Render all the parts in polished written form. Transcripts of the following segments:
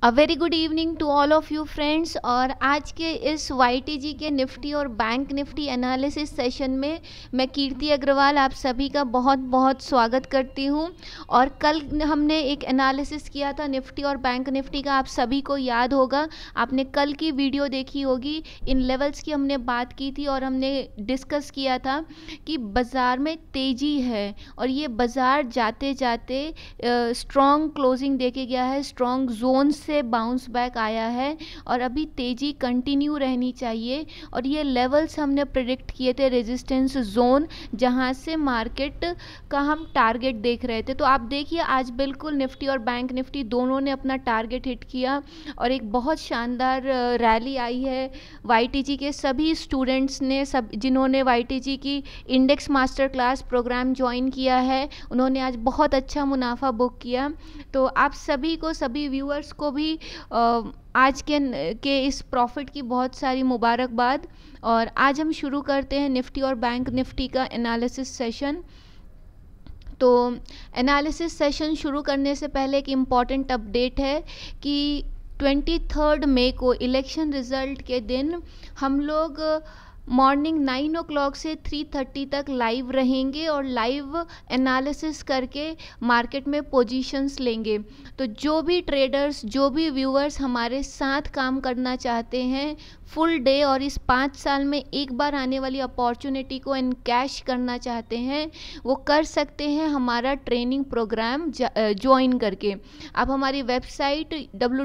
A very good evening to all of you friends. और आज के इस YTG के निफ्टी और बैंक निफ्टी एनालिसिस सेशन में मैं कीर्ति अग्रवाल आप सभी का बहुत बहुत स्वागत करती हूं। और कल हमने एक एनालिसिस किया था निफ्टी और बैंक निफ्टी का, आप सभी को याद होगा, आपने कल की वीडियो देखी होगी। इन लेवल्स की हमने बात की थी और हमने डिस्कस किया था कि बाज़ार में तेज़ी है और ये बाज़ार जाते जाते स्ट्रॉन्ग क्लोजिंग देके गया है, स्ट्रॉन्ग जोन से बाउंस बैक आया है और अभी तेज़ी कंटिन्यू रहनी चाहिए। और ये लेवल्स हमने प्रेडिक्ट किए थे, रेजिस्टेंस जोन, जहां से मार्केट का हम टारगेट देख रहे थे। तो आप देखिए आज बिल्कुल निफ्टी और बैंक निफ्टी दोनों ने अपना टारगेट हिट किया और एक बहुत शानदार रैली आई है। YTG के सभी स्टूडेंट्स ने, सब जिन्होंने YTG की index master class programme join किया है, उन्होंने आज बहुत अच्छा मुनाफा बुक किया। तो आप सभी को, सभी व्यूअर्स को भी आज के इस प्रॉफिट की बहुत सारी मुबारकबाद। और आज हम शुरू करते हैं निफ्टी और बैंक निफ्टी का एनालिसिस सेशन। तो एनालिसिस सेशन शुरू करने से पहले एक इम्पॉर्टेंट अपडेट है कि 23 मई को इलेक्शन रिज़ल्ट के दिन हम लोग मॉर्निंग 9 o'clock से 3:30 तक लाइव रहेंगे और लाइव एनालिसिस करके मार्केट में पोजीशंस लेंगे। तो जो भी ट्रेडर्स, जो भी व्यूअर्स हमारे साथ काम करना चाहते हैं फुल डे और इस 5 साल में एक बार आने वाली अपॉर्चुनिटी को इनकैश करना चाहते हैं, वो कर सकते हैं हमारा ट्रेनिंग प्रोग्राम ज्वाइन करके। आप हमारी वेबसाइट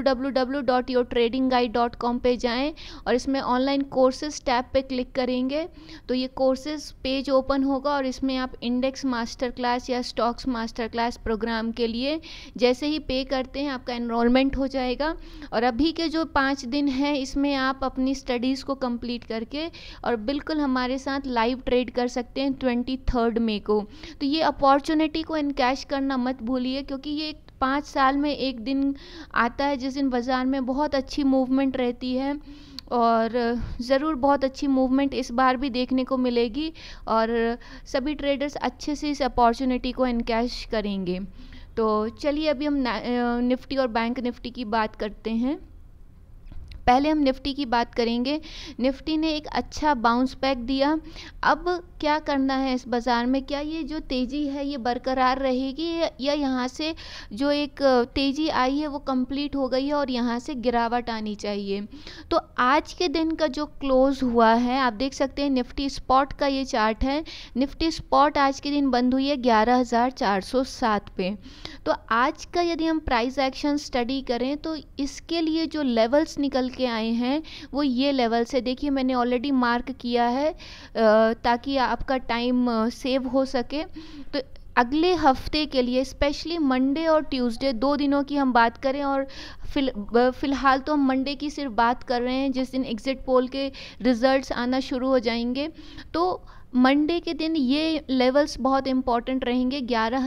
www.yourtradingguide.com पे जाएं और इसमें ऑनलाइन कोर्सेज टैब पे क्लिक करेंगे तो ये कोर्सेज पेज ओपन होगा और इसमें आप इंडेक्स मास्टर क्लास या स्टॉक्स मास्टर क्लास प्रोग्राम के लिए जैसे ही पे करते हैं आपका एनरोलमेंट हो जाएगा। और अभी के जो 5 दिन हैं इसमें आप अपनी स्टडीज़ को कंप्लीट करके और बिल्कुल हमारे साथ लाइव ट्रेड कर सकते हैं 23 मई को। तो ये अपॉर्चुनिटी को इनकैश करना मत भूलिए, क्योंकि ये 5 साल में एक दिन आता है जिस दिन बाज़ार में बहुत अच्छी मूवमेंट रहती है और ज़रूर बहुत अच्छी मूवमेंट इस बार भी देखने को मिलेगी और सभी ट्रेडर्स अच्छे से इस अपॉर्चुनिटी को इनकैश करेंगे। तो चलिए अभी हम निफ्टी और बैंक निफ्टी की बात करते हैं। पहले हम निफ्टी की बात करेंगे। निफ्टी ने एक अच्छा बाउंस बैक दिया। अब क्या करना है इस बाज़ार में, क्या ये जो तेज़ी है ये बरकरार रहेगी या यहाँ से जो एक तेज़ी आई है वो कंप्लीट हो गई है और यहाँ से गिरावट आनी चाहिए। तो आज के दिन का जो क्लोज़ हुआ है आप देख सकते हैं, निफ्टी स्पॉट का ये चार्ट है। निफ्टी स्पॉट आज के दिन बंद हुई है 11,407 पे। तो आज का यदि हम प्राइस एक्शन स्टडी करें तो इसके लिए जो लेवल्स निकल के आए हैं वो ये लेवल से, देखिए मैंने ऑलरेडी मार्क किया है ताकि आपका टाइम सेव हो सके। तो अगले हफ्ते के लिए स्पेशली मंडे और ट्यूसडे 2 दिनों की हम बात करें और फ़िलहाल तो हम मंडे की सिर्फ बात कर रहे हैं जिस दिन एग्ज़िट पोल के रिज़ल्ट्स आना शुरू हो जाएंगे। तो मंडे के दिन ये लेवल्स बहुत इंपॉर्टेंट रहेंगे,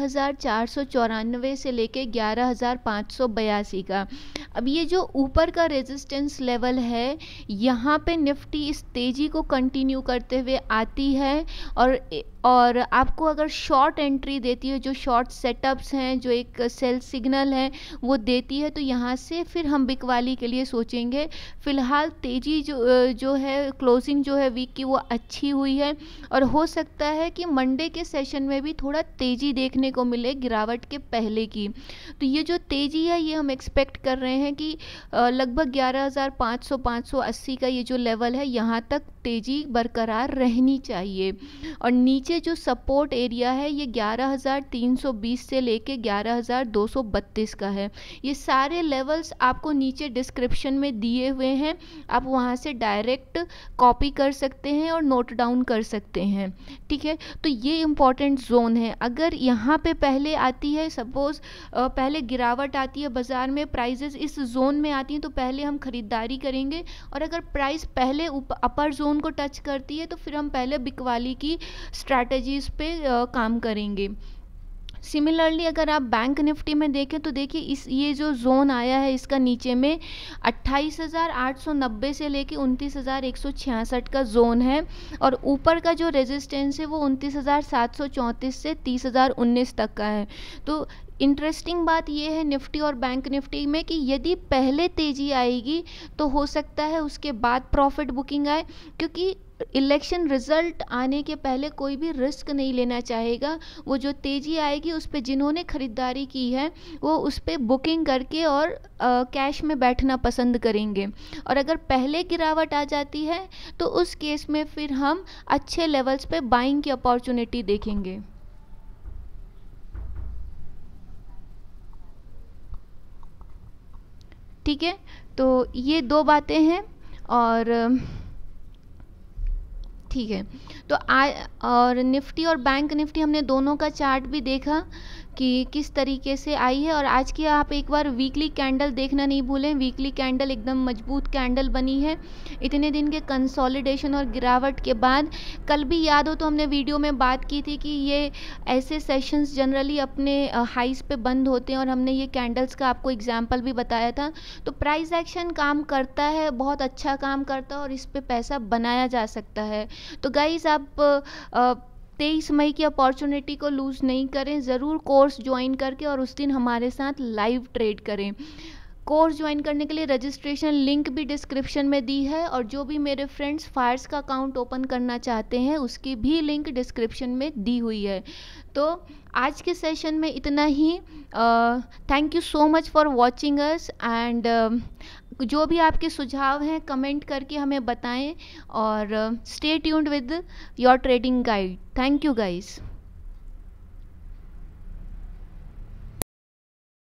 11,494 से लेके 11,582 का। अब ये जो ऊपर का रेजिस्टेंस लेवल है यहाँ पे निफ्टी इस तेज़ी को कंटिन्यू करते हुए आती है और आपको अगर शॉर्ट एंट्री देती है, जो शॉर्ट सेटअप्स हैं, जो एक सेल सिग्नल है वो देती है, तो यहाँ से फिर हम बिकवाली के लिए सोचेंगे। फ़िलहाल तेज़ी जो है, क्लोजिंग जो है वीक की वो अच्छी हुई है और हो सकता है कि मंडे के सेशन में भी थोड़ा तेज़ी देखने को मिले गिरावट के पहले की। तो ये जो तेज़ी है ये हम एक्सपेक्ट कर रहे हैं कि लगभग 11,500-580 का ये जो लेवल है यहाँ तक तेज़ी बरकरार रहनी चाहिए। और नीचे जो सपोर्ट एरिया है ये 11,320 से लेके 11,232 का है। ये सारे लेवल्स आपको नीचे डिस्क्रिप्शन में दिए हुए हैं, आप वहाँ से डायरेक्ट कॉपी कर सकते हैं और नोट डाउन कर सकते हैं, ठीक है। तो ये इम्पॉर्टेंट जोन है। अगर यहाँ पे पहले आती है, सपोज़ पहले गिरावट आती है बाज़ार में, प्राइजेस इस जोन में आती हैं तो पहले हम ख़रीदारी करेंगे और अगर प्राइस पहले अपर जोन को टच करती है तो फिर हम पहले बिकवाली की स्ट्रैटेजीज़ पे काम करेंगे। सिमिलरली अगर आप बैंक निफ्टी में देखें तो देखिए इस ये जो जोन आया है इसका नीचे में 28,890 से लेके 29,166 का जोन है, और ऊपर का जो रेजिस्टेंस है वो 29,734 से 30,019 तक का है। तो इंटरेस्टिंग बात यह है निफ्टी और बैंक निफ्टी में कि यदि पहले तेज़ी आएगी तो हो सकता है उसके बाद प्रॉफिट बुकिंग आए, क्योंकि इलेक्शन रिजल्ट आने के पहले कोई भी रिस्क नहीं लेना चाहेगा। वो जो तेज़ी आएगी उस पर जिन्होंने ख़रीदारी की है वो उस पर बुकिंग करके और कैश में बैठना पसंद करेंगे। और अगर पहले गिरावट आ जाती है तो उस केस में फिर हम अच्छे लेवल्स पे बाइंग की अपॉर्चुनिटी देखेंगे। ठीक है, तो ये दो बातें हैं। और ठीक है, तो और निफ्टी और बैंक निफ्टी हमने दोनों का चार्ट भी देखा कि किस तरीके से आई है। और आज की आप एक बार वीकली कैंडल देखना नहीं भूलें। वीकली कैंडल एकदम मजबूत कैंडल बनी है इतने दिन के कंसोलिडेशन और गिरावट के बाद। कल भी याद हो तो हमने वीडियो में बात की थी कि ये ऐसे सेशंस जनरली अपने हाइस पे बंद होते हैं, और हमने ये कैंडल्स का आपको एग्जांपल भी बताया था। तो प्राइस एक्शन काम करता है, बहुत अच्छा काम करता है, और इस पे पैसा बनाया जा सकता है। तो गाइस आप 23 मई की अपॉर्चुनिटी को लूज़ नहीं करें, ज़रूर कोर्स ज्वाइन करके और उस दिन हमारे साथ लाइव ट्रेड करें। कोर्स ज्वाइन करने के लिए रजिस्ट्रेशन लिंक भी डिस्क्रिप्शन में दी है, और जो भी मेरे फ्रेंड्स फायर्स का अकाउंट ओपन करना चाहते हैं उसकी भी लिंक डिस्क्रिप्शन में दी हुई है। तो आज के सेशन में इतना ही। Thank you so much for watching us, and जो भी आपके सुझाव हैं कमेंट करके हमें बताएं, और stay tuned with your trading guide. Thank you guys.